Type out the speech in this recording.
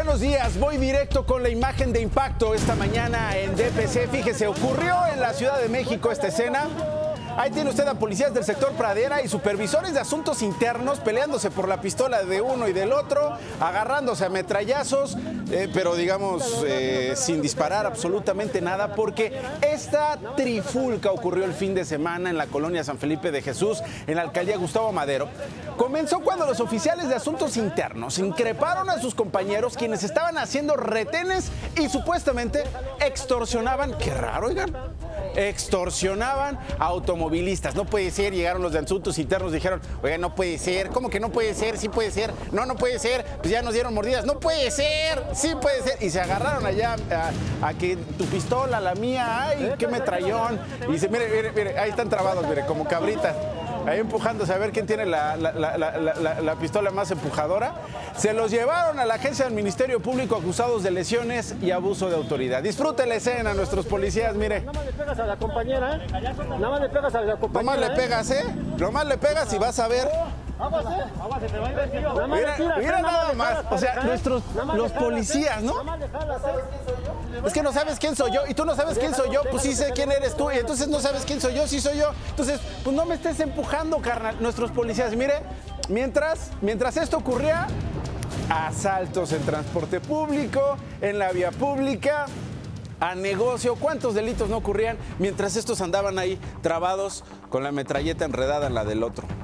Buenos días, voy directo con la imagen de impacto esta mañana en DPC. Fíjese, ocurrió en la Ciudad de México esta escena. Ahí tiene usted a policías del sector Pradera y supervisores de asuntos internos peleándose por la pistola de uno y del otro, agarrándose a metrallazos, pero digamos sin disparar absolutamente nada, porque esta trifulca ocurrió el fin de semana en la colonia San Felipe de Jesús, en la alcaldía Gustavo Madero. Comenzó cuando los oficiales de asuntos internos increparon a sus compañeros, quienes estaban haciendo retenes y supuestamente extorsionaban, qué raro, oigan, extorsionaban a automovilistas. No puede ser, llegaron los de asuntos internos, dijeron, oiga, no puede ser, ¿cómo que no puede ser? Sí puede ser, no puede ser, pues ya nos dieron mordidas, no puede ser, sí puede ser, y se agarraron allá a que tu pistola, la mía, ay, qué metrallón, y dice, mire, ahí están trabados, mire, como cabritas, ahí empujándose a ver quién tiene la pistola más empujadora. Se los llevaron a la agencia del Ministerio Público acusados de lesiones y abuso de autoridad. Disfrute la escena, nuestros policías, mire. Nada más le pegas a la compañera, ¿eh? Nada más le pegas a la compañera. Nomás le pegas, ¿eh? Nomás le pegas y vas a ver. Mira nada más. O sea, los policías, ¿no? Es que no sabes quién soy yo y tú no sabes quién soy yo, pues sí sé quién eres tú y entonces no sabes quién soy yo, sí soy yo. Entonces, pues no me estés empujando, carnal. Nuestros policías, mire, mientras esto ocurría, asaltos en transporte público, en la vía pública, a negocio. ¿Cuántos delitos no ocurrían mientras estos andaban ahí trabados con la metralleta enredada en la del otro?